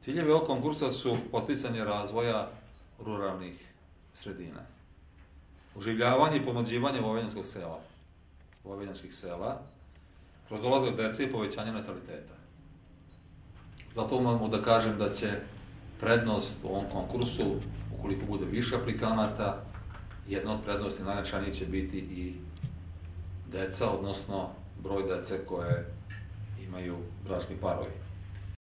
Ciljevi ovog konkursa su poticanje razvoja ruralnih sredina, oživljavanje i pomođivanje vojvođanskih sela, kroz dolazak dece i povećanje nataliteta. Zato mogu da kažem da će prednost u ovom konkursu, ukoliko bude više aplikanata, jedna od prednosti najznačajnijih će biti i deca, odnosno broj dece koje imaju bračni parovi.